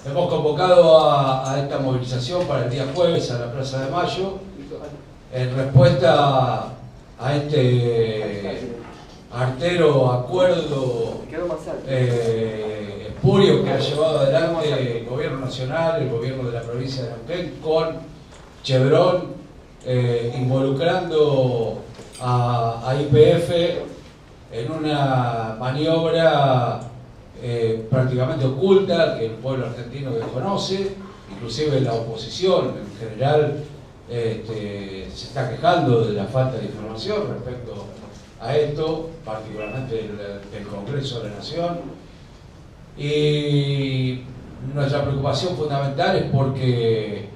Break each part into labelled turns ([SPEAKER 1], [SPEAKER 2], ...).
[SPEAKER 1] Hemos convocado a esta movilización para el día jueves a la Plaza de Mayo en respuesta a este artero acuerdo espurio que ha llevado adelante el gobierno nacional, el gobierno de la provincia de Neuquén con Chevron, involucrando a YPF en una maniobra prácticamente oculta que el pueblo argentino desconoce, inclusive la oposición en general se está quejando de la falta de información respecto a esto, particularmente el Congreso de la Nación. Y nuestra preocupación fundamental es porque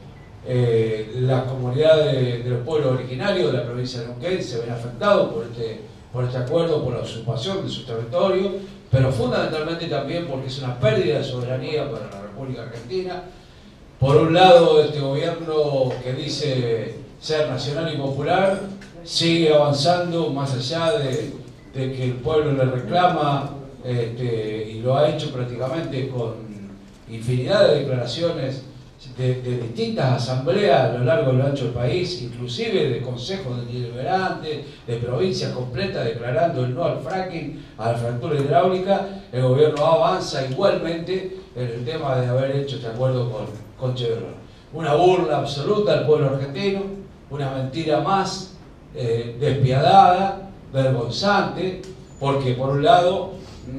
[SPEAKER 1] las comunidades de los pueblos originarios de la provincia de Neuquén se ven afectados por este acuerdo, por la usurpación de su territorio, pero fundamentalmente también porque es una pérdida de soberanía para la República Argentina. Por un lado, este gobierno que dice ser nacional y popular sigue avanzando más allá de que el pueblo le reclama, y lo ha hecho prácticamente con infinidad de declaraciones de distintas asambleas a lo largo y lo ancho del país, inclusive de consejos deliberantes, de provincias completas declarando el no al fracking, a la fractura hidráulica. El gobierno avanza igualmente en el tema de haber hecho este acuerdo con Chevron. Una burla absoluta al pueblo argentino, una mentira más despiadada, vergonzante, porque por un lado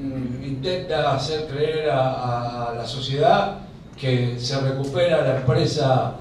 [SPEAKER 1] intenta hacer creer a la sociedad que se recupera la empresa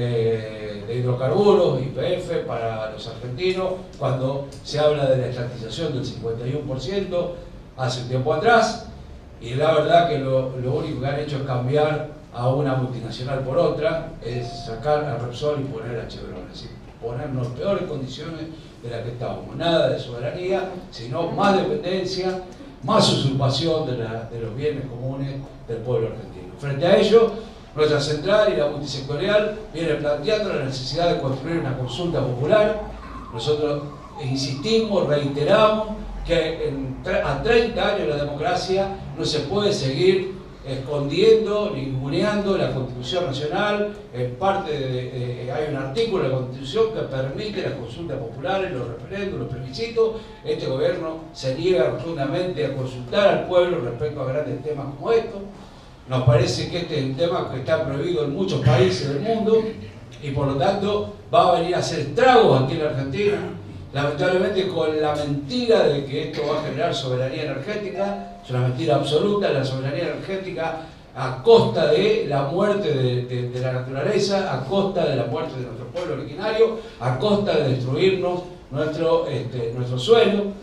[SPEAKER 1] de hidrocarburos, YPF, para los argentinos, cuando se habla de la estatización del 51% hace un tiempo atrás, y la verdad que lo único que han hecho es cambiar a una multinacional por otra, es sacar a Repsol y poner a Chevron, es decir, ponernos en peores condiciones de las que estábamos. Nada de soberanía, sino más dependencia, más usurpación de los bienes comunes del pueblo argentino. Frente a ello, nuestra central y la multisectorial viene planteando la necesidad de construir una consulta popular. Nosotros insistimos, reiteramos que a 30 años de la democracia no se puede seguir escondiendo, ninguneando la Constitución Nacional. En parte hay un artículo de la Constitución que permite las consultas populares, los referendos, los plebiscitos. Este gobierno se niega rotundamente a consultar al pueblo respecto a grandes temas como estos. Nos parece que este es un tema que está prohibido en muchos países del mundo y por lo tanto va a venir a hacer estragos aquí en la Argentina, lamentablemente con la mentira de que esto va a generar soberanía energética. Es una mentira absoluta, la soberanía energética a costa de la muerte de la naturaleza, a costa de la muerte de nuestro pueblo originario, a costa de destruirnos nuestro suelo.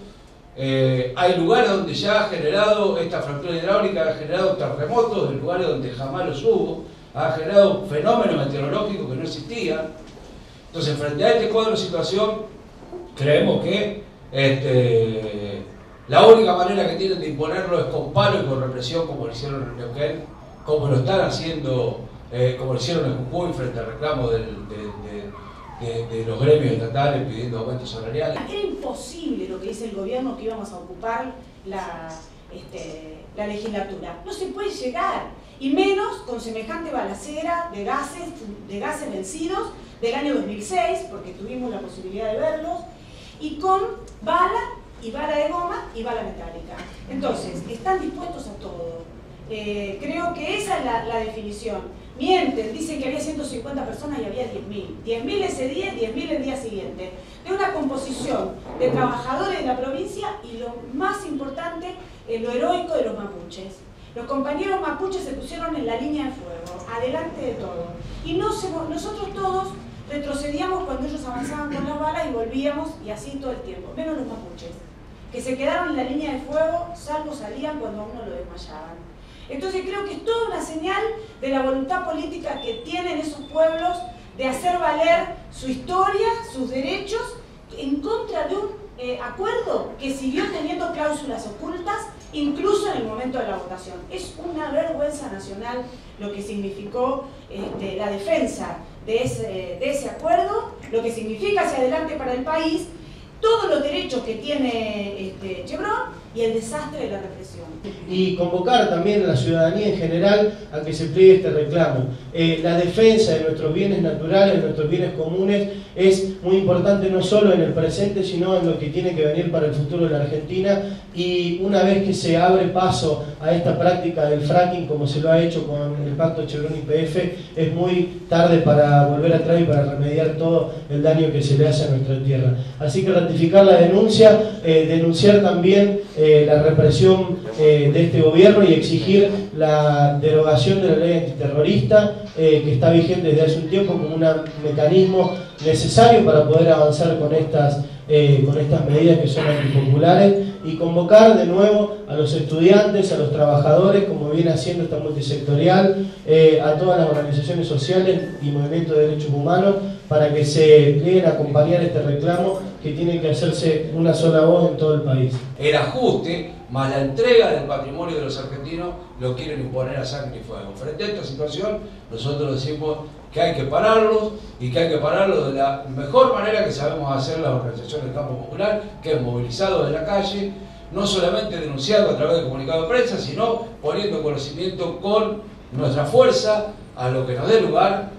[SPEAKER 1] Hay lugares donde ya ha generado esta fractura hidráulica, ha generado terremotos en lugares donde jamás los hubo, ha generado fenómenos meteorológicos que no existían. Entonces, frente a este cuadro de situación, creemos que la única manera que tienen de imponerlo es con palo y con represión, como lo hicieron en Neuquén, como lo están haciendo, como lo hicieron en Jujuy frente al reclamo de los gremios estatales pidiendo aumentos salariales.
[SPEAKER 2] Era imposible lo que dice el gobierno, que íbamos a ocupar la legislatura. No se puede llegar, y menos con semejante balacera de gases vencidos del año 2006, porque tuvimos la posibilidad de verlos, y con bala y bala de goma y bala metálica. Entonces, están dispuestos a todo. Creo que esa es la definición. Mienten, dicen que había 150 personas y había 10.000. 10.000 ese día, 10.000 el día siguiente. De una composición de trabajadores de la provincia y lo más importante, lo heroico de los mapuches. Los compañeros mapuches se pusieron en la línea de fuego, adelante de todo. Y nosotros todos retrocedíamos cuando ellos avanzaban con las balas y volvíamos, y así todo el tiempo, menos los mapuches, que se quedaron en la línea de fuego, salvo salían cuando a uno lo desmayaban. Entonces creo que es toda una señal de la voluntad política que tienen esos pueblos de hacer valer su historia, sus derechos, en contra de un acuerdo que siguió teniendo cláusulas ocultas, incluso en el momento de la votación. Es una vergüenza nacional lo que significó la defensa de ese acuerdo, lo que significa hacia adelante para el país, todos los derechos que tiene Chevron, y y el desastre de la represión.
[SPEAKER 3] Y convocar también a la ciudadanía en general a que se pliegue este reclamo. La defensa de nuestros bienes naturales, de nuestros bienes comunes, es muy importante no solo en el presente, sino en lo que tiene que venir para el futuro de la Argentina. Y una vez que se abre paso a esta práctica del fracking, como se lo ha hecho con el pacto Chevron-YPF, es muy tarde para volver atrás y para remediar todo el daño que se le hace a nuestra tierra. Así que ratificar la denuncia, denunciar también la represión de este gobierno y exigir la derogación de la ley antiterrorista que está vigente desde hace un tiempo como un mecanismo necesario para poder avanzar con estas medidas que son antipopulares, y convocar de nuevo a los estudiantes, a los trabajadores, como viene haciendo esta multisectorial, a todas las organizaciones sociales y movimientos de derechos humanos, para que se plieguen a acompañar este reclamo que tiene que hacerse una sola voz en todo el país.
[SPEAKER 1] El ajuste más la entrega del patrimonio de los argentinos lo quieren imponer a sangre y fuego. Frente a esta situación, nosotros decimos que hay que pararlos, y que hay que pararlos de la mejor manera que sabemos hacer las organizaciones del campo popular, que es movilizado en la calle, no solamente denunciando a través de comunicado de prensa, sino poniendo conocimiento con nuestra fuerza a lo que nos dé lugar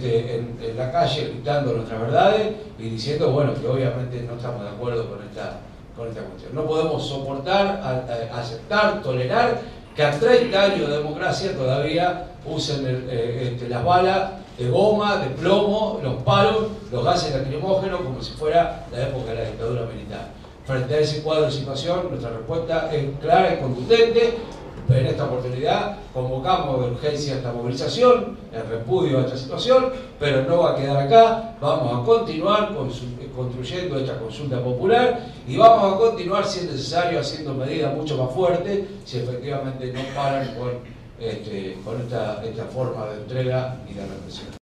[SPEAKER 1] en la calle, gritando nuestras verdades y diciendo, bueno, que obviamente no estamos de acuerdo con esta cuestión. No podemos soportar, aceptar, tolerar que a 30 años de democracia todavía usen las balas de goma, de plomo, los palos, los gases lacrimógenos, como si fuera la época de la dictadura militar. Frente a ese cuadro de situación, nuestra respuesta es clara y contundente. En esta oportunidad convocamos de urgencia esta movilización, el repudio a esta situación, pero no va a quedar acá. Vamos a continuar construyendo esta consulta popular y vamos a continuar, si es necesario, haciendo medidas mucho más fuertes si efectivamente no paran con esta forma de entrega y de represión.